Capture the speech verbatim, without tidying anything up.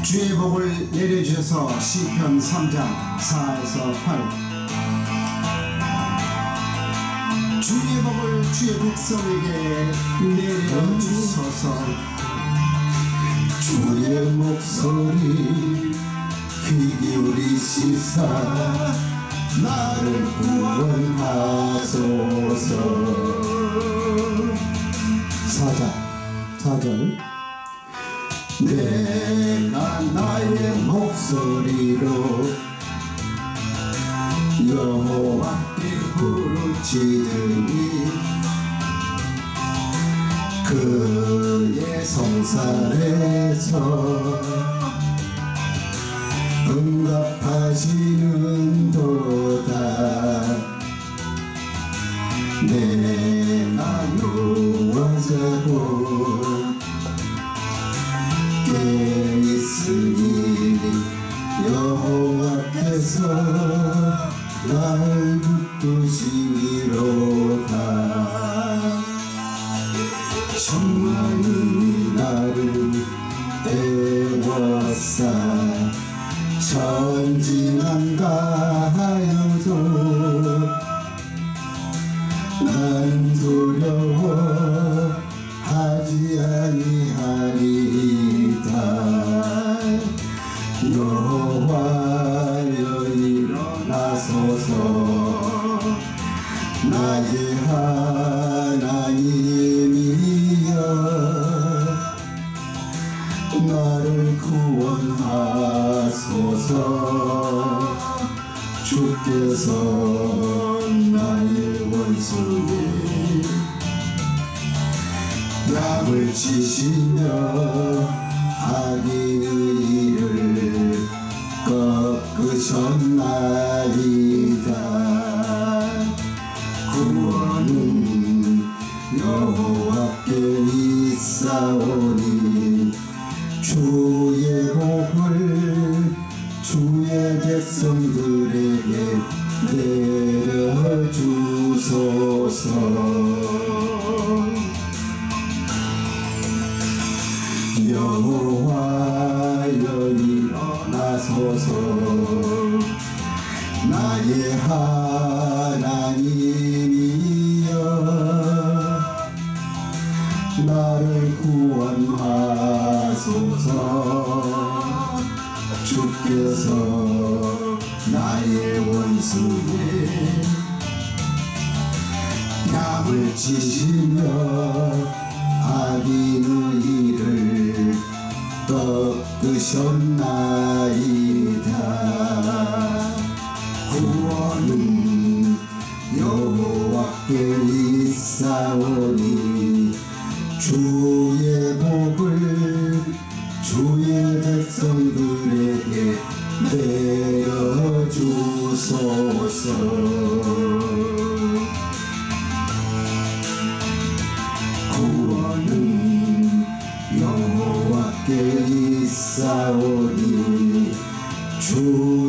주의 복을 내려주셔서 시편 삼 장 사에서 팔. 주의 복을 주의 백성에게 내려주소서. 주의 목소리 귀 기울이시사 나를 구원하소서. 사 장 사 절 내가 나의 목소리로 여호와께 부르짖으니 그의 성산에서 응답하시는 도다. 내가 누워자고 깨있으니 여호와께서 날 붙드시리로다. 천만이 나를 애워싸 전진한다 하여도 난 두려워하지 아니하리이다. 여호와여 일어나소서. 나의 하나님이여 나를 구원하소서. 주께서 나의 원수에 약을 치시며 악인의 일을 꺾으셨나이다. 구원은 여호와께 있사오니 주의 복을 주의 백성들에게 내려주소서. 여호와여 일어나소서. 나의 하나님이여 나를 구원하소서. 주께서 나의 원수에 약을 치시며 악인의 일을 꺾으셨나이다. 구원은 여호와께 있사오니 주의 복을 주의 백성들에게 내려주소서. 구원은 여호와께 있사오니 주